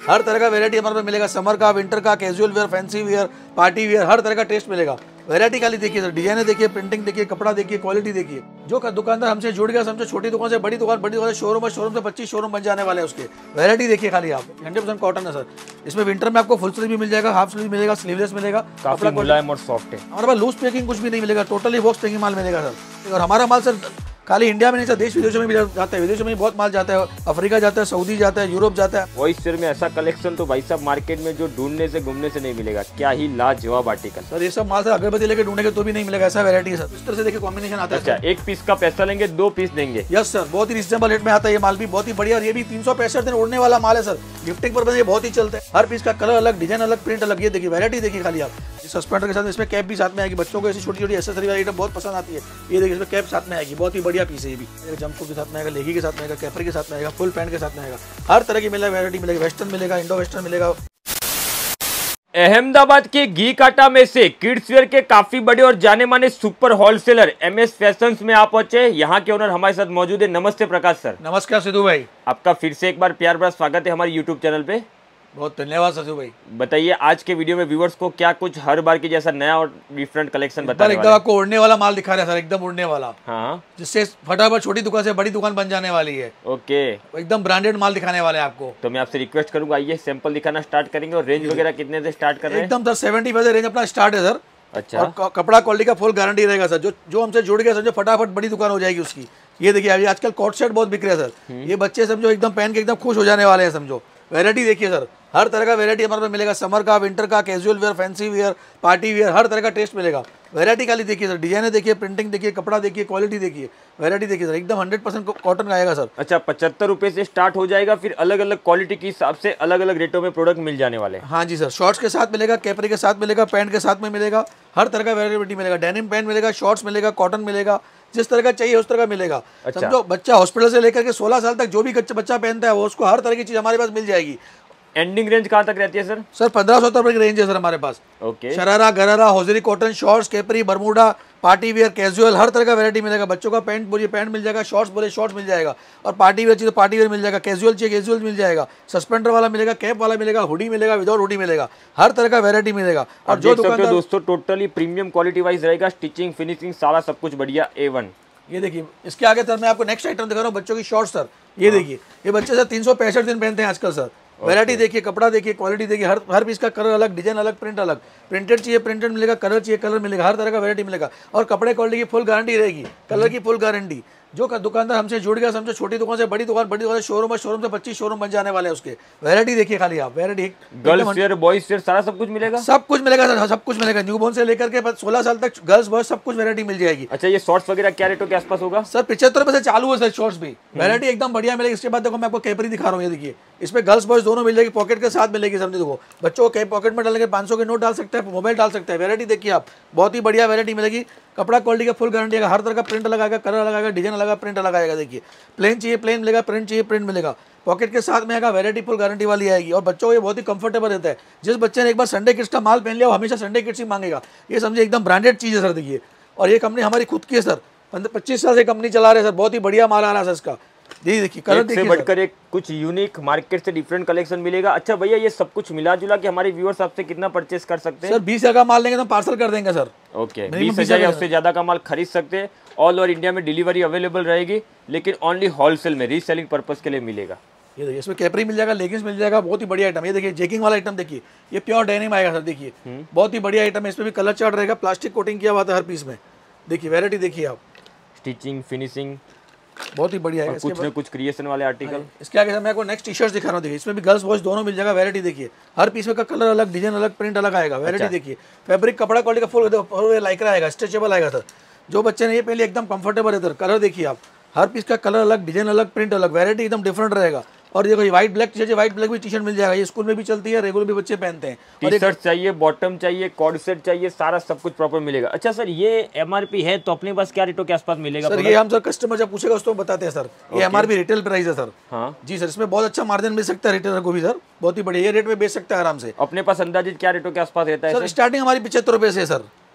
हर तरह का वैरायटी हमारे पास मिलेगा, समर का, विंटर का, casual wear, fancy wear, party wear, हर तरह का टेस्ट मिलेगा। वैरायटी खाली देखिए सर, डिजाइने देखिए, प्रिंटिंग देखिए, कपड़ा देखिए, क्वालिटी देखिए। जो दुकानदार हमसे जुड़ गया, समझो छोटी दुकान से बड़ी दुकान, बड़ी दुकान से शोरूम है, शोरूम से 25 शोरूम बन जाने वाले हैं उसके। वैरायटी देखिए खाली आप, 100% कॉटन है सर। इसमें विंटर में आपको फुल स्लीव भी मिल जाएगा, हाफ स्लीव मिलेगा, स्लीवलेस मिलेगा, काफी मुलायम और सॉफ्ट है। हमारे पास लूज पैकिंग कुछ भी नहीं मिलेगा, टोटली बॉक्स पैकिंग माल मिलेगा सर। और हमारा माल सर खाली इंडिया में नहीं सर, देश विदेशों में भी जाता है, विदेशों में भी बहुत माल जाता है, अफ्रीका जाता है, सऊदी जाता है, यूरोप जाता है। वॉइस शेयर में ऐसा कलेक्शन तो भाई साहब मार्केट में जो ढूंढने से घूमने से नहीं मिलेगा। क्या ही लाजवाब आर्टिकल सर, ये सब माल सर अगरबत्ती लेके ढूंढेंगे तो भी नहीं मिलेगा, ऐसा वैरायटी है सर। इस तरह से देखिए कॉम्बिनेशन आता है। अच्छा, एक पीस का पैसा लेंगे, 2 पीस देंगे। यस सर, बहुत ही रिजनेबल रेट में आता है ये माल भी, बहुत ही बढ़िया। और ये भी 365 दिन उड़ने वाला माल है सर, गिफ्टिंग पर ये बहुत ही चलता है। हर पीस का कलर अलग, डिजाइन अलग, प्रिंट अलग। ये देखिए वैरायटी देखिए खाली आप। सस्पेंडर के साथ इसमें कैप भी साथ में आएगी, बच्चों को ऐसी छोटी छोटी एक्सेसरी वाली आइटम बहुत पसंद आती है। ये देखिए इसमें कैप साथ में आएगी, बहुत ही बढ़िया पीस है ये भी। जंपसूट के साथ में आएगा, लेगी के साथ में आएगा, कैपरी के साथ में आएगा, फुल पैंट के साथ में आएगा। हर तरह की मिलेगा, वैरायटी मिलेगी, वेस्टर्न मिलेगा, इंडो वेस्टर्न मिलेगा। अहमदाबाद के घी काटा में से किड्स वेयर के काफी बड़े और जाने माने सुपर होलसेलर MS फैशंस में आप पहुंचे। यहाँ के ओनर हमारे साथ मौजूद है। नमस्ते प्रकाश सर। नमस्कार सिद्धू भाई, आपका फिर से एक बार प्यार भरा स्वागत है हमारे YouTube चैनल पे। बहुत धन्यवाद सिद्धू भाई। बताइए आज के वीडियो में व्यूअर्स को क्या कुछ हर बार की जैसा नया और डिफरेंट कलेक्शन बताने एकदम आपको उड़ने वाला माल दिखा रहे हैं सर, एकदम उड़ने वाला। हाँ, जिससे फटाफट छोटी दुकान से बड़ी दुकान बन जाने वाली है। ओके, एकदम ब्रांडेड माल दिखाने वाले हैं आपको। तो मैं आपसे रिक्वेस्ट करूंगा, आइए सैंपल दिखाना स्टार्ट करेंगे। और रेंज वगैरह कितने से स्टार्ट कर रहे हैं? एकदम सर 70 से रेंज अपना स्टार्ट है सर। अच्छा, और कपड़ा क्वालिटी का फुल गारंटी रहेगा सर। जो हमसे जुड़ गया समझो फटाफट बड़ी दुकान हो जाएगी उसकी। ये देखिए अभी आजकल कोट सेट बहुत बिक रहे हैं सर, ये बच्चे समझो एकदम पहन के एकदम खुश हो जाने वाले हैं समझो। वैरायटी देखिए सर, हर तरह का वैरायटी हमारे पास मिलेगा, समर का, विंटर का, casual wear, fancy wear, party wear, हर तरह का टेस्ट मिलेगा। वैरायटी खाली देखिए सर, डिजाइने देखिए, प्रिंटिंग देखिए, कपड़ा देखिए, क्वालिटी देखिए, वैरायटी देखिए सर, एकदम 100% कॉटन का आएगा सर। अच्छा, 75 रुपए से स्टार्ट हो जाएगा, फिर अलग अलग क्वालिटी के हिसाब से अलग अलग रेटों में प्रोडक्ट मिल जाने वाले हैं। हाँ जी सर, शॉर्ट्स के साथ मिलेगा, कैपरी के साथ मिलेगा, पैंट के साथ में मिलेगा, हर तरह का वैरायटी मिलेगा। डेनिम पैंट मिलेगा, शॉर्ट्स मिलेगा, कॉटन मिलेगा, जिस तरह का चाहिए उस तरह का मिलेगा। अच्छा। समझो बच्चा हॉस्पिटल से लेकर के 16 साल तक जो भी बच्चा पहनता है वो उसको हर तरह की चीज हमारे पास मिल जाएगी। एंडिंग रेंज कहाँ तक रहती है सर? सर 1500 रुपए की रेंज है सर हमारे पास। Okay, sharara, gharara, hosiery cotton, shorts, capri, bermuda, party wear, casual, हर तरह का वैरायटी मिलेगा। बच्चों का पैंट बोलिए पैंट मिल जाएगा, शॉर्ट्स बोले शॉर्ट्स मिल जाएगा, और पार्टी वेयर चाहिए तो पार्टी वेयर मिल जाएगा, कैजुअल चाहिए कैजुअल मिल जाएगा, सस्पेंडर वाला मिलेगा, कैप वाला मिलेगा, हुडी मिलेगा, विदाउट हुडी मिलेगा, हर तरह का वैरायटी मिलेगा। और जो दुकानदार दोस्तों टोटली प्रीमियम क्वालिटी वाइज रहेगा, स्टिचिंग, फिनिशिंग, सारा सब कुछ बढ़िया A1। ये देखिए इसके आगे सर मैं आपको नेक्स्ट आइटम दिखा रहा हूँ, बच्चों की शॉर्ट्स सर। ये देखिए ये बच्चे सर 365 दिन पहनते हैं आजकल सर। वैरायटी देखिए, कपड़ा देखिए, क्वालिटी देखिए, हर पीस का कलर अलग, डिजाइन अलग, प्रिंट अलग। प्रिंटेड चाहिए प्रिंटेड मिलेगा, कलर चाहिए कलर मिलेगा, हर तरह का वैरायटी मिलेगा। और कपड़े क्वालिटी की फुल गारंटी रहेगी, कलर की फुल गारंटी। जो दुकानदार हमसे जुड़ गया समझो छोटी दुकान से बड़ी दुकान, बड़ी दुकान से शोरूम है, शोरूम से 25 शोरूम बन जाने वाले हैं उसके। वैरायटी देखिए खाली आप, variety girls wear, boys wear, सारा सब कुछ मिलेगा। सब कुछ मिलेगा सर, सब कुछ मिलेगा। न्यूबॉर्न से लेकर के 16 साल तक गर्ल्स बॉयज सब कुछ वैरायटी मिल जाएगी। अच्छा, ये शॉर्ट्स वगैरह क्या रेटों के आसपास होगा? सर 75 रुपए से चालू है सर शॉर्ट्स भी, वैरायटी एकदम बढ़िया मिलेगी। इसके बाद देखो मैं आपको कैपरी दिखा रहा हूँ, ये देखिए इसमें गर्ल्स बॉयज दोनों मिल जाएगी, पॉकेट के साथ मिलेगी। समझे देखो बच्चों को पॉकेट में डालेंगे, 500 के नोट डाल सकते हैं, मोबाइल डाल सकते हैं। वैरायटी देखिए आप, बहुत ही बढ़िया वैरायटी मिलेगी। कपड़ा क्वालिटी का फुल गारंटी है, हर तरह का प्रिंट लगाएगा, कलर लगाएगा, डिजाइन लगाएगा, प्रिंट लगाएगा। देखिए प्लेन चाहिए प्लेन मिलेगा, प्रिंट चाहिए प्रिंट मिलेगा, पॉकेट के साथ में आएगा, वैरायटी फुल गारंटी वाली आएगी। और बच्चों को ये बहुत ही कंफर्टेबल रहता है। जिस बच्चे ने एक बार संडे किड्स का माल पहन लिया वो हमेशा संडे किड्स ही मांगेगा। ये समझिए एकदम ब्रांडेड चीज़ है सर। देखिए, और ये कंपनी हमारी खुद की है सर, 25 साल से कंपनी चला रहे हैं सर, बहुत ही बढ़िया माल आ रहा है सर इसका। जी देखिए कलर देखिए, बढ़कर एक कुछ यूनिक मार्केट से डिफरेंट कलेक्शन मिलेगा। अच्छा भैया, ये सब कुछ मिला जुला के हमारे व्यूअर्स आपसे कितना परचेस कर सकते हैं? सर 20,000 का माल लेंगे तो पार्सल कर देंगे सर। ओके, 20,000 या उससे ज्यादा का माल खरीद सकते हैं। ऑल ओवर इंडिया में डिलीवरी अवेलेबल रहेगी, लेकिन ओनली होलसेल में रीसेलिंग पर्पस के लिए मिलेगा। ये देखिए इसमें कैपरी मिल जाएगा, लेगिंग्स मिल जाएगा, बहुत ही बढ़िया आइटम। ये देखिए जैकिंग वाला आइटम देखिए, ये प्योर डेनिम आएगा सर। देखिए बहुत ही बढ़िया आइटम है, इसमें भी कलर चार्ट रहेगा, प्लास्टिक कोटिंग किया हुआ था हर पीस में। देखिए वैरायटी देखिए आप, स्टिचिंग, फिनिशिंग बहुत ही बढ़िया है। कुछ न कुछ क्रिएशन वाले आर्टिकल। इसके आगे मैं आपको नेक्स्ट टी शर्ट दिखा रहा हूँ। देखिए इसमें भी गर्ल्स बॉयज दोनों मिल जाएगा। वैरायटी देखिए, हर पीस में का कलर अलग, डिजाइन अलग, प्रिंट अलग आएगा। वैरायटी देखिए, फैब्रिक कपड़ा क्वालिटी का फुल लाइक्रा आएगा, स्ट्रेचेबल आएगा सर। जो बच्चे ने ये पहले एकदम कंफर्टेबल है सर। कलर देखिए आप, हर पीस का कलर अलग, डिजाइन अलग, प्रिंट अलग, वैरायटी एकदम डिफरेंट रहेगा। और देखो व्हाइट ब्लैक चाहिए, व्हाइट ब्लैक भी टी शर्ट मिल जाएगा। ये स्कूल में भी चलती है, रेगुलर भी बच्चे पहनते हैं। टी शर्ट चाहिए, बॉटम चाहिए, कॉर्ड सेट चाहिए, सारा सब कुछ प्रॉपर मिलेगा। अच्छा सर, ये MRP है तो अपने पास क्या रेटों के आसपास मिलेगा? सर ये हम सर कस्टमर जब पूछेगा उसको बताते हैं सर। ये MRP रिटेल प्राइस है सर। हाँ जी सर, इसमें बहुत अच्छा मार्जिन मिल सकता है रिटेलर को भी सर, बहुत ही बढ़िया। ये रेट में बेच सकता है आराम से। अपने पास अंदाजित क्या रेटों के आसपास रहता है सर? स्टार्टिंग हमारी 75 रुपए से है सर।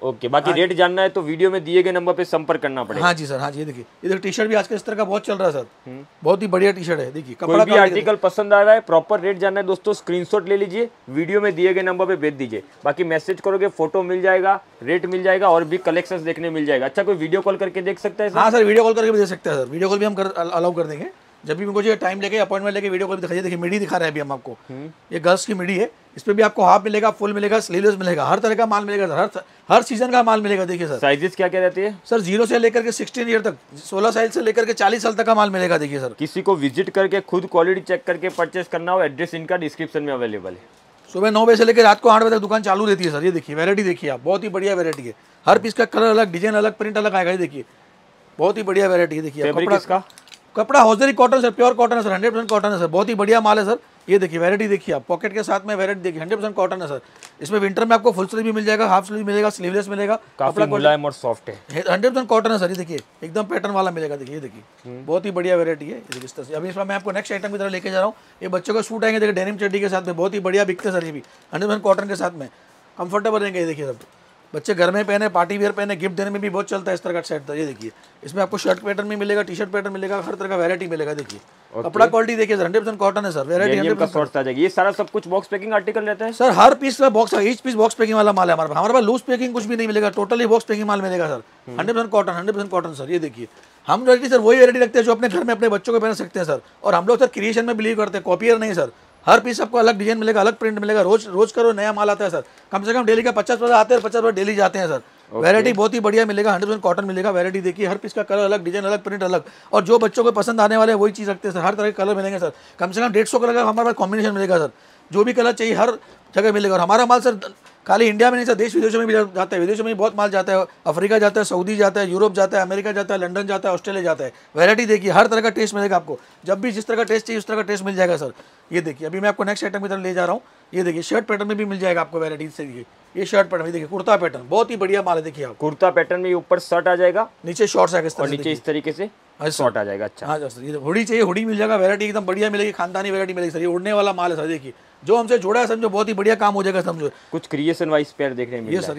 ओके, बाकी रेट जानना है तो वीडियो में दिए गए नंबर पे संपर्क करना पड़ेगा। हाँ जी सर, हाँ जी, ये देखिए, ये देखिए टी शर्ट भी आजकल इस तरह का बहुत चल रहा है सर, बहुत ही बढ़िया टी शर्ट है। देखिए कोई कपड़ा भी आर्टिकल पसंद आ रहा है, प्रॉपर रेट जानना है दोस्तों, स्क्रीनशॉट ले लीजिए, वीडियो में दिए गए नंबर पे भेज दीजिए। बाकी मैसेज करोगे, फोटो मिल जाएगा, रेट मिल जाएगा और भी कलेक्शंस देखने मिल जाएगा। अच्छा, कोई वीडियो कॉल करके देख सकता है सर? हाँ सर, वीडियो कॉल करके भी दे सकते हैं सर, वीडियो कॉल भी हम अलाउ कर देंगे। जब भी मुझे टाइम लेके अपॉइंटमेंट लेके वीडियो कॉल भी दिखाइए। देखिए मिडी दिखा रहे हैं अभी हम आपको, ये गर्ल्स की मिडी है। इस पे भी आपको हाफ मिलेगा, फुल मिलेगा, स्लीवलेस मिलेगा, हर तरह का माल मिलेगा सर, हर सीजन का माल मिलेगा। देखिए सर, साइजेस क्या क्या रहती है सर 0 से लेकर के 16 ईयर तक, 16 साल से लेकर के 40 साल तक का माल मिलेगा। देखिए सर, किसी को विजिट करके खुद क्वालिटी चेक करके परचेस करना हो, एड्रेस इनका डिस्क्रिप्शन में अवेलेबल है। सुबह 9 बजे से लेकर रात को 8 बजे तक दुकान चालू रहती है सर। ये देखिए वैरायटी देखिए आप, बहुत ही बढ़िया वैरायटी है। हर पीस का कलर अलग, डिजाइन अलग, प्रिंट अलग आएगा। ये देखिए बहुत ही बढ़िया वैरायटी है। देखिए फैब्रिक इसका कपड़ा hosiery cotton sir, pure cotton है सर, 100% कॉटन है सर, बहुत ही बढ़िया माल है सर। ये देखिए वैरायटी देखिए आप, पॉकेट के साथ में वैरायटी देखिए, 100% कॉटन है सर। इसमें विंटर में आपको फुल स्लीव भी मिल जाएगा, हाफ स्लीव मिलेगा, स्लीवलेस मिलेगा, काफी मुलायम और सॉफ्ट है, 100% कॉटन है सर। ये देखिए एकदम पैटर्न वाला मिलेगा। देखिए ये देखिए बहुत ही बढ़िया वैरायटी है। देखिए इस तरह से अभी इसमें मैं आपको नेक्स्ट आइटम की तरफ लेके जा रहा हूँ। ये बच्चों का सूट आएंगे, देखिए डेनिम चड्डी के साथ में, बहुत ही बढ़िया बिकते हैं सर। ये भी 100% कॉटन के साथ में कंफर्टेबल रहेंगे। ये देखिए सब बच्चे घर में पहने, पार्टी वेयर पहने, गिफ्ट देने में भी बहुत चलता है इस तरह का सेट। ये देखिए इसमें आपको शर्ट पैटर्न भी मिलेगा, टी शर्ट पैटर्न मिलेगा, हर तरह का वैरायटी मिलेगा। देखिए कपड़ा क्वालिटी देखिए सर, 100% कॉटन है सर, वैरायटी 100% शॉर्ट्स आ जाएगी। ये सारा सब कुछ बॉक्स पैकिंग आर्टिकल रहता है सर, हर पीस का box, each piece box packing वाला माल है हमारे पास लूज पैकिंग कुछ भी नहीं मिलेगा, टोटली बॉक्स पैकिंग माल मिलेगा सर। 100% cotton, 100% cotton sir. ये देखिए हम वैरायटी सर वही वैरायटी रखते हैं जो अपने घर में अपने बच्चों को पहन सकते हैं सर। और हम लोग सर क्रिएशन में बिलीव करते हैं, कॉपियर नहीं सर। हर पीस आपको अलग डिजाइन मिलेगा, अलग प्रिंट मिलेगा, रोज करो नया माल आता है सर। कम से कम डेली का 50 आते हैं, 50 डेली जाते हैं सर। वैरायटी बहुत ही बढ़िया मिलेगा, 100% कॉटन मिलेगा। वैरायटी देखिए, हर पीस का कलर अलग, डिजाइन अलग, प्रिंट अलग, और जो बच्चों को पसंद आने वाले वही चीज़ रखते हैं सर। हर तरह के कलर मिलेंगे सर, कम से कम 150 कलर का हमारे पास कॉम्बिनेशन मिलेगा सर। जो भी कलर चाहिए हर जगह मिलेगा। और हमारा माल सर खाली इंडिया में नहीं सर, देश विदेशों में भी जाता है। विदेशों में भी बहुत माल जाता है, अफ्रीका जाता है, सऊदी जाता है, यूरोप जाता है, अमेरिका जाता है, लंदन जाता है, ऑस्ट्रेलिया जाता है। वैरायटी देखिए, हर तरह का टेस्ट मिलेगा आपको, जब भी जिस तरह का टेस्ट चाहिए उस तरह का टेस्ट मिल जाएगा सर। ये देखिए अभी मैं आपको नेक्स्ट आइटम की तरफ ले जा रहा हूँ। ये देखिए शर्ट पैटर्न में भी मिल जाएगा आपको वैरायटी से। ये शर्ट पैटर्न, ये देखिए कुर्ता पैटर्न, बहुत ही बढ़िया माल है। देखिए आप, कुर्ता पैटर्न में ऊपर शर्ट आ जाएगा, नीचे शॉर्ट्स आएगा और नीचे इस तरीके से शॉर्ट आ जाएगा। अच्छा, हाँ सर, ये हुडी चाहिए, हुडी मिल जाएगा, वैरायटी एकदम बढ़िया मिलेगी, खानदानी वैरायटी मिलेगी सर। ये उड़ने वाला माल है सर। देखिए जो हमसे जुड़ा है समझो, बहुत ही बढ़िया काम हो जाएगा समझो। कुछ क्रिएशन वाइज पेयर देखने में ये सर,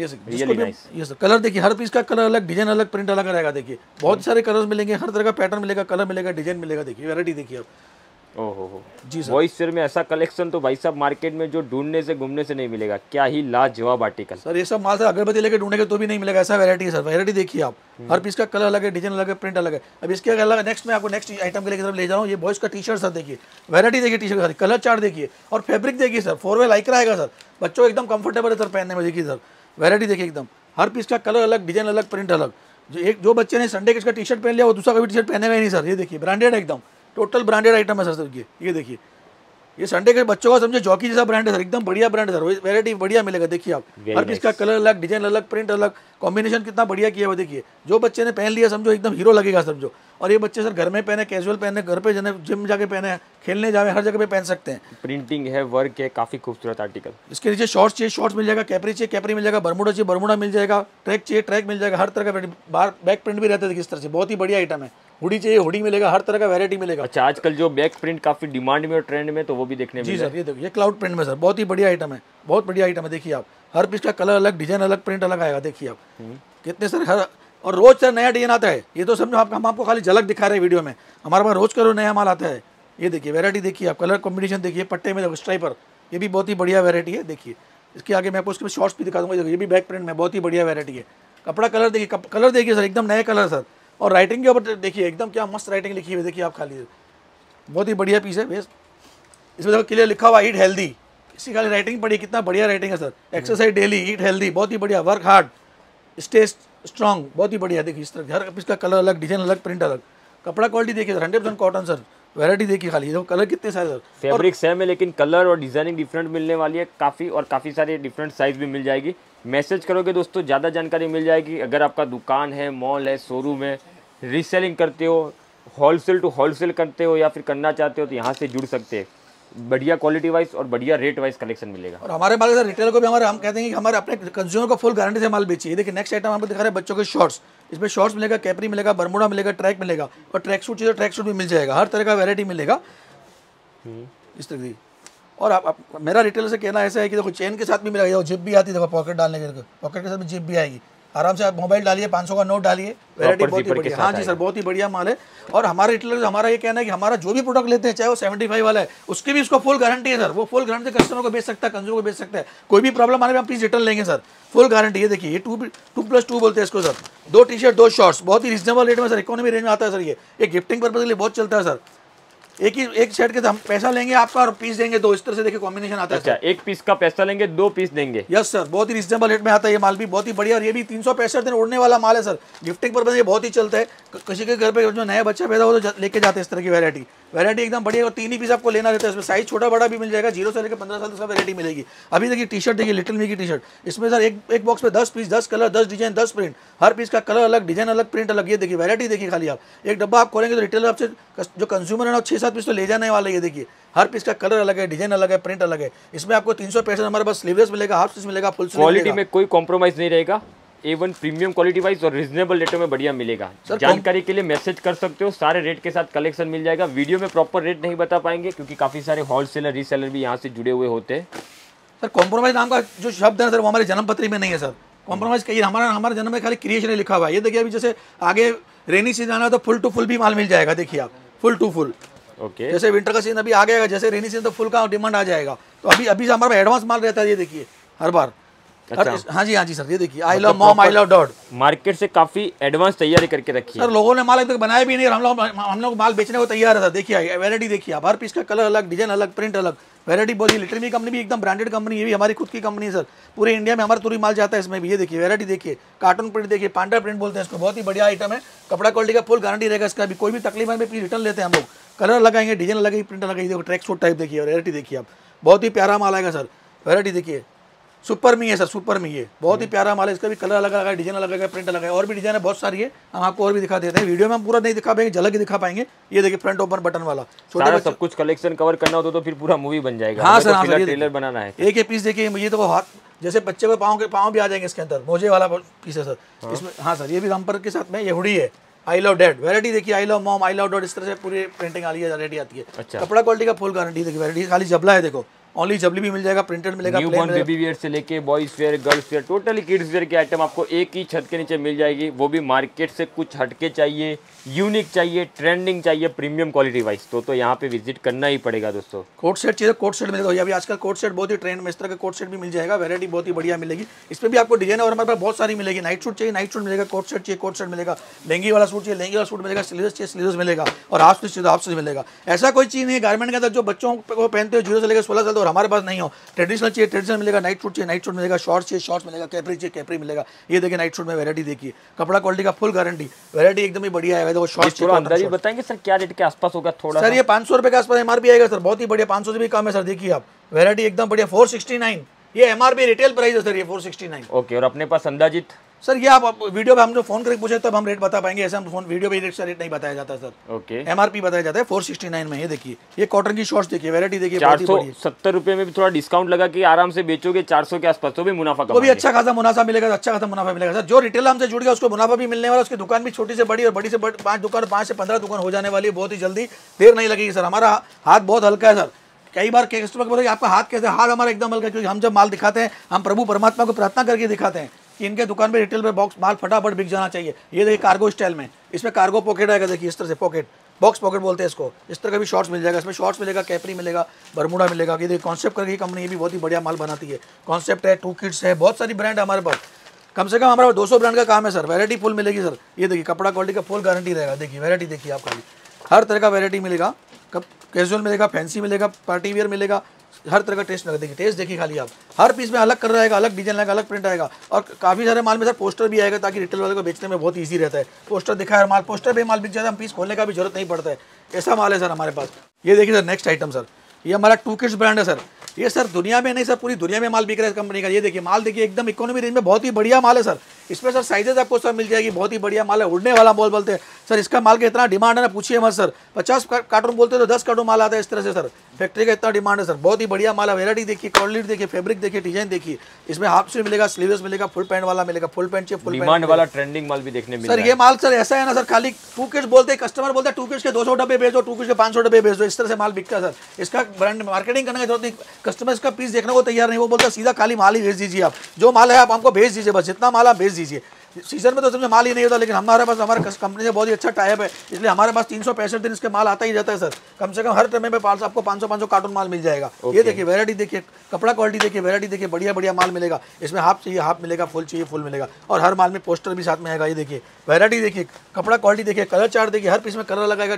ये सर कलर देखिए, हर पीस का कलर अलग, डिजाइन अलग, प्रिंट अलग रहेगा। देखिए बहुत सारे कलर्स मिलेंगे, हर तरह का पैटर्न मिलेगा, कलर मिलेगा, डिजाइन मिलेगा। देखिए वैरायटी देखिए आप। ओहो जी सर, वॉइस शेयर में ऐसा कलेक्शन तो भाई साहब मार्केट में जो ढूंढने से घूमने से नहीं मिलेगा। क्या ही लाजवाब आर्टिकल सर। ये सब माल सर अगरबत्ती लेके ढूंढेंगे तो भी नहीं मिलेगा, ऐसा वैरायटी है सर। वैरायटी देखिए आप, हर पीस का कलर अलग है, डिजाइन अलग है, प्रिंट अलग है। अब इसके अलग नेक्स्ट मैं आपको नेक्स्ट आइटम के तरफ ले जा रहा हूँ। ये बॉयज का टी शर्ट सर, देखिए वैरायटी देखिए, टी शर्ट कलर चार्ट देखिए, और फैब्रिक देखिए सर, 4-वे लाइक्रा आएगा सर, बच्चों एकदम कंफर्टेबल है सर पहनने में। देखिए सर वैरायटी देखिए एकदम, हर पीस का कलर अलग, डिजाइन अलग, प्रिंट अलग। जो बच्चे ने संडे का टी शर्ट पहन लिया वो दूसरा कभी टी शर्ट पहनेगा ही नहीं सर। ये देखिए ब्रांडेड एकदम, टोटल ब्रांडेड आइटम है सर। ये देखिए, ये संडे के बच्चों का समझे जॉकी जैसा ब्रांड है सर, एकदम बढ़िया ब्रांड है सर। वैरायटी बढ़िया मिलेगा। देखिए आप, हर पीस का कलर अलग, डिजाइन अलग, प्रिंट अलग, कॉम्बिनेशन कितना बढ़िया किया हुआ। देखिए जो बच्चे ने पहन लिया समझो एकदम हीरो लगेगा समझो। और ये बच्चे सर घर में पहने, कैजुअल पहने, घर पे जाने, जिम जाके पहने, खेलने जावे, हर जगह पे पहन सकते हैं। प्रिंटिंग है, वर्क है, काफी खूबसूरत आर्टिकल। इसके नीचे शॉर्ट्स चाहिए, शॉर्ट्स मिल जाएगा, कैपरी चाहिए, कैपरी मिल जाएगा, बरमूडा चाहिए, बरमूडा मिल जाएगा, ट्रैक चाहिए, ट्रैक मिल जाएगा, हर तरह का बाहर बैक प्रिंट भी रहता है। इस तरह से बहुत ही बढ़िया आइटम है। हुडी चाहिए, हुडी मिलेगा, हर तरह का वैरायटी मिलेगा। अच्छा, आजकल जो बैक प्रिंट काफी डिमांड में और ट्रेंड में, तो वो भी देखने में। जी सर, ये देखिए, ये क्लाउड प्रिंट में सर, बहुत ही बढ़िया आइटम है, बहुत बढ़िया आइटम है। देखिए आप, हर पीस का कलर अलग, डिजाइन अलग, प्रिंट अलग आएगा। देखिए आप कितने सर, हर और रोज सर नया डिजाइन आता है। ये तो समझो हम आपको खाली झलक दिखा रहे हैं वीडियो में, हमारे पास रोज करो नया माल आता है। ये देखिए वैरायटी देखिए आप, कलर कॉम्बिनेशन देखिए, पट्टे में देखो स्ट्राइपर, ये भी बहुत ही बढ़िया वैरायटी है। देखिए इसके आगे मैं आपको उसके शॉर्ट्स भी दिखा दूंगा। देखिए ये भी बैक प्रिंट में बहुत ही बढ़िया वैरायटी है। कपड़ा कलर देखिए, कलर देखिए सर, एकदम नए कलर सर। और राइटिंग के ऊपर देखिए एकदम क्या मस्त राइटिंग लिखी हुई है। देखिए आप खाली, बहुत ही बढ़िया पीस है। बेस इसमें देखो क्लियर लिखा हुआ ईट हेल्दी, इसी खाली राइटिंग पड़ी, कितना बढ़िया राइटिंग है sir. Exercise daily, eat healthy, बहुत ही बढ़िया। वर्क हार्ड, स्टे स्ट्रॉन्ग, बहुत ही बढ़िया। देखिए इस तरह हर पीस का कलर अलग, डिजाइन अलग, प्रिंट अलग। कपड़ा क्वालिटी देखिए सर, 100% कॉटन सर। वैरायटी देखिए खाली, देखो कलर कितने सारे सर। फैब्रिक सेम है लेकिन कलर और डिजाइनिंग डिफरेंट मिलने वाली है काफ़ी, और काफ़ी सारे डिफरेंट साइज भी मिल जाएगी। मैसेज करोगे दोस्तों, ज़्यादा जानकारी मिल जाएगी। अगर आपका दुकान है, मॉल है, शोरूम है, रीसेलिंग करते हो, होलसेल टू होलसेल करते हो, या फिर करना चाहते हो, तो यहाँ से जुड़ सकते हैं। बढ़िया क्वालिटी वाइज और बढ़िया रेट वाइज कलेक्शन मिलेगा। और हमारे माल के रिटेल को भी हम कहते हैं कि हमारे अपने कंज्यूमर को फुल गारंटी से माल बेचिए। देखिए नेक्स्ट आइटम आपको दिखा रहे हैं बच्चों के शॉर्ट्स। इसमें शॉर्ट्स मिलेगा, कैपरी मिलेगा, बरमूडा मिलेगा, ट्रैक मिलेगा, और ट्रैक सूट चाहिए ट्रैक सूट भी मिल जाएगा। हर तरह का वैरायटी मिलेगा इस तरह की। और मेरा रिटेलर से कहना ऐसा है कि देखो चेन के साथ भी मिलेगा, जिप भी आती है, देखो पॉकेट डालने के, पॉकेट के साथ भी जिप भी आएगी, आराम से आप मोबाइल डालिए, 500 का नोट डालिए, वैरायटी बहुत ही बढ़िया। हाँ जी सर, बहुत ही बढ़िया माल है। और हमारे रिटेलर हमारा ये कहना है कि हमारा जो भी प्रोडक्ट लेते हैं, चाहे वो 75 वाला है, उसकी भी उसको फुल गारंटी है सर। वो फुल गारंटी कस्टमर को बेच सकता है, कंज्यूमर को बेच सकता है। कोई भी प्रॉब्लम आने में हम पीस रिटर्न लेंगे सर, फुल गारंटी। ये देखिए, ये 2+2 बोलते हैं इसको सर। 2 टी-शर्ट 2 शॉर्ट्स, बहुत ही रिजनेबल रेट में सर, इकोनॉमी रेंज में आता है सर। ये गिफ्टिंग पर्पज के लिए बहुत चलता है सर। एक शर्ट के हम पैसा लेंगे आपका और पीस देंगे 2, इस तरह से देखिए कॉम्बिनेशन आता है। अच्छा, एक पीस का पैसा लेंगे, 2 पीस देंगे। यस सर, बहुत ही रिजनेबल रेट में आता है ये माल भी, बहुत ही बढ़िया। और ये भी 365 दिन उड़ने वाला माल है सर। गिफ्टिंग पर्पज ये बहुत ही चलता है। किसी के घर पे जो नया बच्चा पैदा हो तो लेके जाते हैं इस तरह की वैरायटी एकदम बढ़िया। और 3 ही पीस आपको लेना रहता है इसमें। साइज छोटा बड़ा भी मिल जाएगा, 0 से लेकर 15 साल तक सब वैरायटी मिलेगी। अभी देखिए टी-शर्ट देखिए, लिटिल मी की टी-शर्ट, इसमें सर एक बॉक्स में 10 पीस, 10 कलर, 10 डिजाइन, 10 प्रिंट, हर पीस का कलर अलग, डिजाइन अलग, प्रिंट अलग। ये देखिए वैरायटी देखिए, खाली आप एक डब्बा आप खोलेंगे तो रिटेलर आपसे जो कंज्यूमर है ना 6-7 पीस तो ले जाने वाला है। ये देखिए हर पीस का कलर अलग है, डिजाइन अलग है, प्रिंट अलग है। इसमें आपको 365 हमारे पास स्लीवलेस मिलेगा, हाफ स्लीव मिलेगा, फुल स्लीव क्वालिटी में कोई कॉम्प्रोमाइज नहीं रहेगा। A1 प्रीमियम क्वालिटी वाइज और रिजनेबल रेटों में बढ़िया मिलेगा। जानकारी के लिए मैसेज कर सकते हो, सारे रेट के साथ कलेक्शन मिल जाएगा। वीडियो में प्रॉपर रेट नहीं बता पाएंगे क्योंकि काफ़ी सारे होलसेलर रीसेलर भी यहाँ से जुड़े हुए होते हैं। सर कॉम्प्रोमाइज नाम का जो शब्द है सर, वो हमारे जन्म पत्री में नहीं है सर। कॉम्प्रोमाइज कहिए, हमारा जन्म में खाली क्रिएशन है लिखा हुआ है। ये देखिए, अभी जैसे आगे रेनी सीजन आना है तो फुल टू फुल भी माल मिल जाएगा। देखिए आप, फुल टू फुल। ओके, जैसे विंटर का सीजन अभी आ गया, जैसे रेनी सीजन तो फुल का डिमांड आ जाएगा। तो अभी हमारा एडवांस माल रहता है। ये देखिए हर बार। अच्छा। हाँ जी सर, ये देखिए I love mom, I love dad. Market से काफी एडवांस तैयारी करके रखी है सर। लोगों ने माल अभी तक बनाया भी नहीं और हम लोग माल बेचने को तैयार है सर। देखिए वैरायटी देखिए आप, हर पीस का कलर अलग, डिजाइन अलग, प्रिंट अलग, वैरायटी बहुत ही। लिटिल मी कंपनी भी एकदम ब्रांडेड कंपनी, ये भी हमारी खुद की कंपनी है सर। पूरे इंडिया में हमारा पूरी माल जाता है इसमें भी। ये देखिए वैरायटी देखिए, कार्टून प्रिंट देखिए, पांडा प्रिंट बोलते हैं इसको, बहुत ही बढ़िया आइटम है। कपड़ा क्वालिटी का फुल गारंटी रहेगा इसका भी। कोई भी तकलीफ है पीस रिटर्न लेते हैं हम लोग। कलर लगाएंगे, डिजाइन लगाएंगे, प्रिंट लगाएंगे। देखो ट्रैक सूट टाइप देखिए, वैरायटी देखिए आप, बहुत ही प्यारा माल आएगा सर। वैरायटी देखिए, सुपर मी है सर, सुपर मी है, बहुत ही प्यारा माल है। इसका भी कलर अलग अलग है, डिजाइन अलग है, प्रिंट अलग है, और भी डिजाइन है बहुत सारी है। हम आपको और भी दिखा देते हैं। वीडियो में हम पूरा नहीं दिखा पाएंगे, झलक ही दिखा पाएंगे। ये देखिए फ्रंट ओपन बटन वाला, छोटे सब कुछ कलेक्शन कवर करना हो तो फिर पूरा मूवी बन जाएगा। हाँ सर, ट्रेलर बनाना है। एक पीस देखिए, ये तो हाथ जैसे बच्चे को पाँव भी आ जाएंगे इसके अंदर, मोजे वाला पीस है सर इसमें। हाँ सर, ये भी रंपर के साथ में ये हुडी है, आई लव डैड। वैरायटी देखिए, I love mom, I love dad, इस तरह से पूरी प्रिंटिंग रेडी आती है। अच्छा। कपड़ा क्वालिटी का फुल गारंटी देखिए। वैरायटी खाली जबला है, देखो ओनली जबली भी मिल जाएगा, प्रिंटेड मिलेगा, न्यूबॉर्न बेबी वेयर से लेके boys wear, girls wear, totally kids wear की आइटम आपको एक ही छत के नीचे मिल जाएगी। वो भी मार्केट से कुछ हटके चाहिए, यूनिक चाहिए, ट्रेंडिंग चाहिए, प्रीमियम क्वालिटी वाइज, तो यहाँ पे विजिट करना ही पड़ेगा दोस्तों। कोट सेट चाहिए, कोट सेट मिलेगा। अभी आजकल कोट सेट बहुत ही ट्रेंड में, इस तरह का कोट सेट भी मिल जाएगा। वैरायटी बहुत ही बढ़िया मिलेगी। इसमें भी आपको डिजाइन और हमारे पास बहुत सारी मिलेगी। नाइट सूट चाहिए, नाइट सूट मिलेगा, कोट सेट चाहिए, कोट सेट मिलेगा, लहंगी वाला सूट चाहिए, लहंगी वाला सूट मिलेगा, स्लीव्स चाहिए, स्लीव्स मिलेगा, और हाफ स्लीव चाहिए, हाफ स्लीव मिलेगा। ऐसा कोई चीज़ नहीं है गारमेंट के अंदर जो बच्चों को पहनते हो 0 से लेकर 16 साल और हमारे पास नहीं हो। ट्रेडिशनल चाहिए, ट्रेडिशनल मिलेगा, नाइट सूट चाहिए, नाइट सूट मिलेगा, शॉर्ट्स चाहिए, शॉर्ट्स मिलेगा, कैपरी चाहिए, कैपरी मिलेगा। ये देखिए नाइट सूट में वैरायटी देखिए, कपड़ा क्वालिटी का फुल गारंटी, वैरायटी एकदम ही बढ़िया है। देखो शॉर्ट्स थोड़ा अंदाजा बताएंगे सर क्या रेट के आसपास होगा थोड़ा सर? ये 500 रुपए के आसपास एमआरपी आएगा सर, बहुत ही बढ़िया, 500 से भी कम है सर। देखिए आप वैरायटी एकदम बढ़िया, 469 ये एमआरपी रिटेल प्राइस है सर, ये 469। ओके, और अपने पास अंदाजित सर ये आप वीडियो पे हम जो फोन करके पूछे तब हम रेट बता पाएंगे, ऐसे हम फोन वीडियो पे रेट नहीं बताया जाता सर। ओके, एमआरपी बताया जाता है 469 में। ये देखिए, ये कॉटन की शॉर्ट्स देखिए, वैरायटी देखिए, 470 रुपए में भी थोड़ा डिस्काउंट लगा कि आराम से बेचोगे 400 के आसपास, तो भी मुनाफा वो भी अच्छा खासा मुनाफा मिलेगा, अच्छा खासा मुनाफा मिलेगा सर। जो रिटेलर हमसे जुड़ गया उसको मुनाफा भी मिलने वाला, उसकी दुकान भी छोटी से बड़ी और बड़ी से 5 दुकान, 5 से 15 दुकान हो जाने वाली है बहुत ही जल्दी, देर नहीं लगेगी सर। हमारा हाथ बहुत हल्का है सर। कई बार कस्टमर बोले आपका हाथ कैसे? हाथ हमारा एकदम हल्का, क्योंकि हम जब माल दिखाते हैं हम प्रभु परमात्मा को प्रार्थना करके दिखाते हैं कि इनके दुकान पे रिटेल पे बॉक्स माल फटाफट बिक जाना चाहिए। ये देखिए कार्गो स्टाइल में, इसमें कार्गो पॉकेट आएगा, देखिए इस तरह से पॉकेट, बॉक्स पॉकेट बोलते हैं इसको। इस तरह का भी शॉर्ट्स मिल जाएगा, इसमें शॉर्ट्स मिलेगा, कैपरी मिलेगा, बरमूडा मिलेगा। ये देखिए कॉन्सेप्ट करके कंपनी, ये भी बहुत ही बढ़िया माल बनाती है। कॉन्सेप्ट है, टू किड्स है, बहुत सारी ब्रांड है हमारे पास, कम से कम हमारा 200 ब्रांड का काम है सर। वैरायटी फुल मिलेगी सर। ये देखिए कपड़ा क्वालिटी का फुल गारंटी रहेगा। देखिए वैरायटी देखिए आप, खाली हर तरह का वैरायटी मिलेगा, कब कैजुअल मिलेगा, फैंसी मिलेगा, पार्टी वेयर मिलेगा, हर तरह का टेस्ट मिलेगा। देखिए टेस्ट देखिए खाली आप, हर पीस में अलग कलर आएगा, अलग डिजाइन आएगा, अलग प्रिंट आएगा, और काफ़ी सारे माल में सर पोस्टर भी आएगा ताकि रिटेल वाले को बेचने में बहुत ईजी रहता है। पोस्टर दिखाया माल, पोस्टर पे माल बिक जाता है, हम पीस खोलने का भी जरूरत नहीं पड़ता है, ऐसा माल है सर हमारे पास। ये देखिए सर नेक्स्ट आइटम सर, ये हमारा टू किड्स ब्रांड है सर। ये सर दुनिया में नहीं सर, पूरी दुनिया में माल बिक रहा है इस कंपनी का। ये देखिए माल देखिए एकदम इकोनॉमी रेंज में बहुत ही बढ़िया माल है सर। इसमें सर साइजेस आपको सब मिल जाएगी, बहुत ही बढ़िया माल है, उड़ने वाला माल बोलते हैं सर। इसका माल का इतना डिमांड है ना, पूछिए मत सर। 50 कार्टून बोलते हैं तो 10 कार्टून माल आता है इस तरह से सर। फैक्ट्री का इतना डिमांड है सर, बहुत ही बढ़िया माल है। वेरायटी देखिए, क्वालिटी देखिए, फैब्रिक देखिए, डिजाइन देखिए। इसमें हाफ स्लीव मिलेगा, स्लीवलेस मिलेगा, फुल पैंट वाला मिलेगा, फुल पैंट चाहिए फुल डिमांड वाला ट्रेंडिंग माल भी देखने मिल सर। ये माल सर ऐसा है ना सर, खाली 2 किट्स बोलते हैं, कस्टमर बोलते हैं 2 किट्स के 200 डब्बे भेज दो, 2 किट्स के 500 डब्बे भेज दो, इस तरह से माल बिकता है सर। इसका ब्रांड मार्केटिंग करने की जरूरत नहीं, कस्टमर इसका पीस देखने को तैयार नहीं, वो बोलता है सीधा खाली माल ही भेज दीजिए आप, जो माल है आप हमको भेज दीजिए, बस जितना माल आप भेज दीजिए। सीजन में तो समझे माल ही नहीं होता, लेकिन हमारे पास हमारे कंपनी से बहुत ही अच्छा टाइप है, इसलिए हमारे पास 365 दिन इसके माल आता ही जाता है सर। कम से कम हर टाइम में आपको 500 कार्टून माल मिल जाएगा। ये देखिए वैरायटी देखिए, कपड़ा क्वालिटी देखिए, वैरायटी देखिए, बढ़िया बढ़िया माल मिलेगा। इसमें हाफ चाहिए हाफ मिलेगा, फुल चाहिए फुल मिलेगा, और हर माल में पोस्टर भी साथ में आएगा। ये देखिए वैरायटी देखिए, कपड़ा क्वालिटी देखिए, कलर चार्ट देखिए, हर पीस में कलर लगाएगा,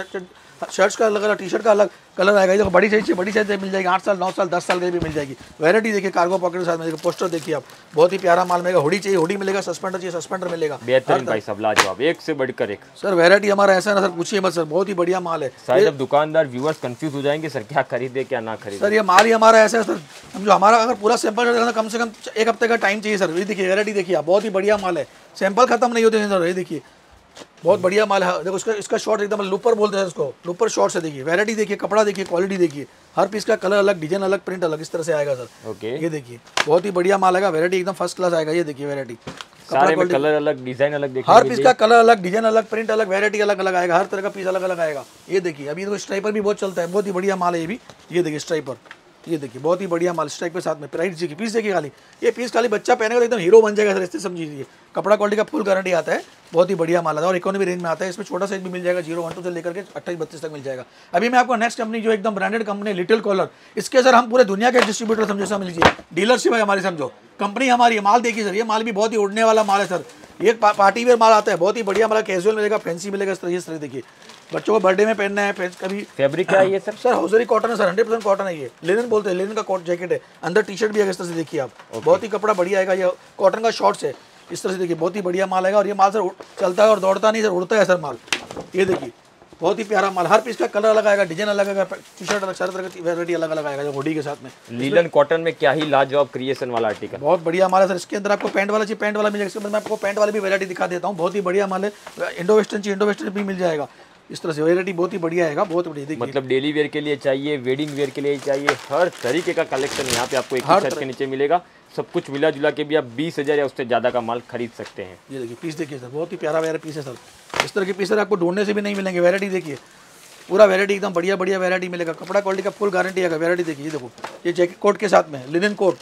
शर्ट्स का अलग, टी शर्ट का अलग कलर आएगा। देखो बड़ी साइज मिल जाएगी, 8 साल 9 साल 10 साल की भी मिल जाएगी। वैरायटी देखिए, कार्गो पॉकेट के साथ मिलेगा, पोस्टर देखिए आप, बहुत ही प्यारा माल मिलेगा। हुडी चाहिए हुडी मिलेगा, सस्पेंडर चाहिए सस्पेंडर मिलेगा। बेहतरीन भाई सब लाजवाब, एक से बढ़कर एक सर। वैरायटी हमारा ऐसा है ना सर, पूछिए मत सर, बहुत ही बढ़िया माल है। शायद अब दुकानदार व्यूअर्स कंफ्यूज हो जाएंगे सर, क्या खरीदे क्या ना खरीदे। सर ये माल ही हमारा ऐसा है सर, समझो हमारा अगर पूरा सैंपल कम से कम 1 हफ्ते का टाइम चाहिए सर। ये देखिए वैरायटी देखिए आप, बहुत ही बढ़िया माल है, सैंपल खत्म नहीं होते हैं सर। ये देखिए बहुत बढ़िया माल है। देखो इसका शॉर्ट एकदम लूपर बोलते हैं इसको, लूपर शॉर्ट से देखिए। वैरायटी देखिए, कपड़ा देखिए, क्वालिटी देखिए, हर पीस का कलर अलग, डिजाइन अलग, प्रिंट अलग, इस तरह से आएगा सर। ओके ये देखिए बहुत ही बढ़िया माल आएगा, वैरायटी एकदम फर्स्ट क्लास आएगा। ये देखिए वैरायटी, सारे में कलर अलग, डिजाइन अलग देखिए, हर पीस का कलर अलग, डिजाइन अलग, प्रिंट अलग, वैरायटी अलग अलग आएगा, हर तरह का पीस अलग अलग आएगा। ये देखिए अभी तो स्ट्राइपर भी बहुत चलता है, बहुत ही बढ़िया माल है ये भी। ये देखिए स्ट्राइपर, ये देखिए बहुत ही बढ़िया माल स्ट्राइप के साथ में। प्राइस देखिए, पीस देखिए खाली, ये पीस खाली बच्चा पहनेगा तो एकदम हीरो बन जाएगा सर, इससे समझिए। कपड़ा क्वालिटी का फुल गारंटी आता है, बहुत ही बढ़िया माल आता है, और इकोनॉमी रेंज में आता है। इसमें छोटा साइज भी मिल जाएगा, 012 से लेकर के 28-32 तक मिल जाएगा। अभी मैं आपको नेक्स्ट कंपनी जो एकदम ब्रांडेड कंपनी लिटिल कॉलर, इसके सर हम पूरे दुनिया के डिस्ट्रीब्यूटर समझो, समझिए डीलरशिप है हमारी, समझो कंपनी हमारी है। माल देखिए सर, ये माल भी बहुत ही उड़ने वाला माल है सर। ये पार्टी वेयर माल आता है, बहुत ही बढ़िया माल, कैजुअल मिलेगा, फैंसी मिलेगा, इस तरह देखिए। बच्चों को बर्थडे में पहनना है, कभी फैब्रिक क्या है ये सर? सर हौजरी कॉटन है सर, 100% कॉटन है। ये लिनन बोलते हैं, लिनन का कोट जैकेट है, अंदर टी शर्ट भी है, इस तरह से देखिए आप। बहुत ही कपड़ा बढ़िया आएगा, ये कॉटन का शॉर्ट्स है, इस तरह से देखिए, बहुत ही बढ़िया माल आएगा। और ये माल सर चलता है और दौड़ता नहीं सर, उड़ता है सर माल। ये देखिए बहुत ही प्यारा माल, हर पीस का कलर अलग आएगा, डिजाइन अलग आएगा, टी शर्ट अलग, सारे तरह की वैरायटी अलग अलग आएगा हुडी के साथ में। लिनन कॉटन में क्या ही लाजवाब क्रिएशन वाला आर्टिकल, बहुत बढ़िया माल है सर। इसके अंदर आपको पैंट वाला चाहिए, पैंट वाला मिल जाएगा। इसके अंदर मैं आपको पैंट वाली भी वैरायटी दिखा देता हूँ, बहुत ही बढ़िया माल है। इंडो वेस्टर्न चाहिए, इंडो वेस्टर्न भी मिल जाएगा, इस तरह से वैरायटी बहुत ही बढ़िया आएगा, बहुत बढ़िया। देखिए मतलब डेली वेयर के लिए चाहिए, वेडिंग वेयर के लिए चाहिए, हर तरीके का कलेक्शन यहाँ पे आपको एक ही छत के नीचे मिलेगा। सब कुछ मिला जुला के भी आप 20,000 या उससे ज़्यादा का माल खरीद सकते हैं। ये देखिए पीस देखिए सर, बहुत ही प्यारा प्यारा पीस है सर। इस तरह के पीस सर आपको ढूंढने से भी नहीं मिलेंगे। वैरायटी देखिए, पूरा वैरायटी एकदम बढ़िया बढ़िया वैरायटी मिलेगा, कपड़ा क्वालिटी का फुल गारंटी आएगा। वैरायटी देखिए, ये देखो ये जैकेट कोट के साथ में लिनन कोट,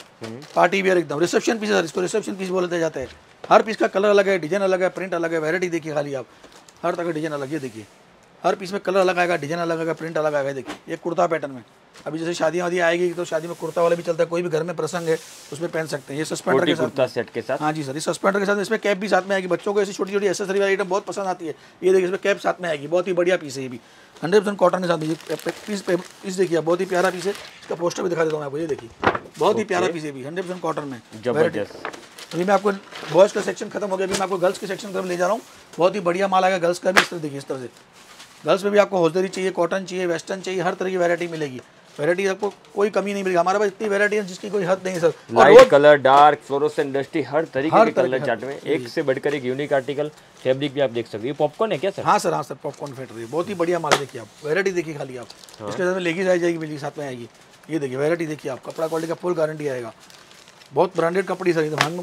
पार्टी वेयर एकदम रिसेप्शन पीस है सर, इसको रिसेप्शन पीस बोलते जाते हैं। हर पीस का कलर अलग है, डिजाइन अलग है, प्रिंट अलग है। वैरायटी देखिए खाली आप, हर तरह का डिजाइन अलग। ये देखिए हर पीस में कलर अलग आएगा, डिजाइन अलग आएगा, प्रिंट अलग आएगा। देखिए ये कुर्ता पैटर्न में, अभी जैसे शादी वादी आएगी तो शादी में कुर्ता वाला भी चलता है, कोई भी घर में प्रसंग है उसमें पहन सकते हैं। ये सस्पेंडर के साथ, सेट के साथ, हाँ जी सर, ये सस्पेंडर के साथ, इसमें कैप भी साथ में आएगी। बच्चों को ऐसी छोटी छोटी एसेसरी वाली आइटम बहुत पसंद आती है। ये देखिए इसमें कैप साथ में आएगी, बहुत ही बढ़िया पीस है ये भी, 100% कॉटन के साथ। ये पीस देखिए, बहुत ही प्यारा पीस है। इसका पोस्टर भी दिखा देता हूँ आपको, ये देखिए बहुत ही प्यारा पीस है भी, 100% कॉटन में, जबरदस्त। अभी मैं आपको बॉयज़ का सेक्शन खत्म हो गया, अभी मैं आपको गर्ल्स के सेक्शन तरफ ले जा रहा हूँ। बहुत ही बढ़िया माल आएगा गर्ल्स का भी। इस तरह देखिए, इस तरह से गर्ल्स में भी आपको हौजरी चाहिए, कॉटन चाहिए, वेस्टर्न चाहिए, हर तरह की वैरायटी मिलेगी। वैरायटी आपको कोई कमी नहीं मिलेगी, हमारे पास इतनी वैरायटी है जिसकी कोई हद नहीं sir. Light colour, dark, fluorescent, dusty, हर तरीके के कलर चार्ट में एक से बढ़कर एक यूनिक आर्टिकल। फैब्रिक भी आप देख सकते हैं। पॉपकॉर्न है क्या सर? हाँ सर, पॉपकॉर्न फैक्ट्री, बहुत ही बढ़िया माल देखिए आप। वैरायटी देखिए खाली आप, इसके साथ में लेगीज आ जाएगी, मिलेगी साथ में आएगी। ये देखिए वैरायटी देखिए आप, कपड़ा क्वालिटी का फुल गारंटी आएगा, बहुत ब्रांडेड कपड़ी सर एकदम।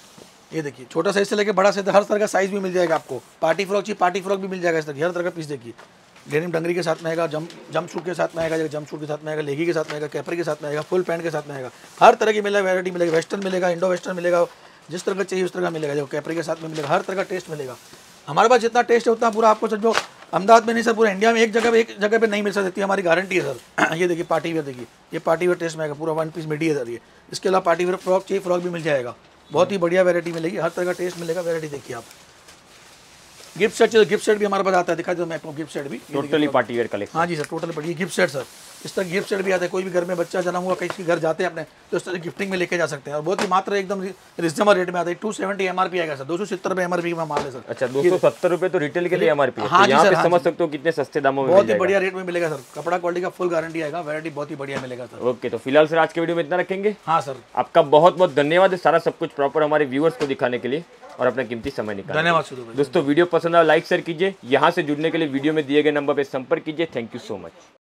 ये देखिए छोटा साइज से लेकर बड़ा साइज, हर तरह का साइज भी मिल जाएगा आपको। पार्टी फ्रॉक चाहिए, पार्टी फ्रॉक भी मिल जाएगा इस तरह, हर तरह का पीस देखिए। डेनिम डंगरी के साथ में आएगा, जंप सूट के साथ में आएगा, जंप सूट के साथ में आएगा, लेगी के साथ में आएगा, कैपर के साथ में आएगा, फुल पैंट के साथ में आएगा। हर तरह की मिलेगा वैरायटी मिलेगा, वेस्टर्न मिलेगा, इंडो वेस्टर्न मिलेगा, जिस तरह का चाहिए उस तरह का मिलेगा। जो कैपर के साथ में मिलेगा, हर तरह का टेस्ट मिलेगा। हमारे पास जितना टेस्ट है उतना पूरा आपको सर, जो अहमदाबाद में नहीं सर, पूरा इंडिया में एक जगह पे नहीं मिल सकती, हमारी गारंटी है सर। ये देखिए पार्टी वेयर, देखिए ये पार्टी वेयर टेस्ट में आएगा, पूरा 1 पीस मिडी है सर ये। इसके अलावा पार्टी वेयर फ्रॉक चाहिए, फ्रॉक भी मिल जाएगा, बहुत ही बढ़िया वैरायटी मिलेगी, हर तरह का टेस्ट मिलेगा। वैरायटी देखिए आप। गिफ्ट सेट चाहिए, गिफ्ट सेट भी हमारे पास आता है, दिखा दो मैं आपको गिफ्ट सेट भी। Totally party wear collection. हाँ जी सर, टोटली बढ़िया गिफ्ट सेट सर। इस तरह गिफ्ट सेट भी आता है, कोई भी घर में बच्चा जन्म हुआ किसी के घर जाते हैं अपने, तो इस तरह गिफ्टिंग में लेके जा सकते हैं। और बहुत ही मात्र एकदम रिजनेबल रेट में आता है। 270 MRP आएगा सर, 270 रुपये MRP में माल है सर। अच्छा, 270 रुपये तो रिटेल के लिए MRP है। हाँ तो जी यहाँ सर, पे हाँ समझ जी। सकते हो कितने सस्ते दामों में बहुत मिल ही जाएगा। बढ़िया रेट में मिलेगा सर, कपड़ा क्वालिटी का फुल गारंटी आएगा, वैरायटी बहुत ही बढ़िया मिलेगा सर। ओके, तो फिलहाल सर आज के वीडियो में इतना रखेंगे। हाँ सर, आपका बहुत बहुत धन्यवाद है सारा सब कुछ प्रॉपर हमारे व्यूअर्स को दिखाने के लिए और अपना कीमती समय निकालने। धन्यवाद शुरू भाई। दोस्तों वीडियो पसंद आया लाइक शेयर कीजिए, यहाँ से जुड़ने के लिए वीडियो में दिए गए नंबर पर संपर्क कीजिए। Thank you so much.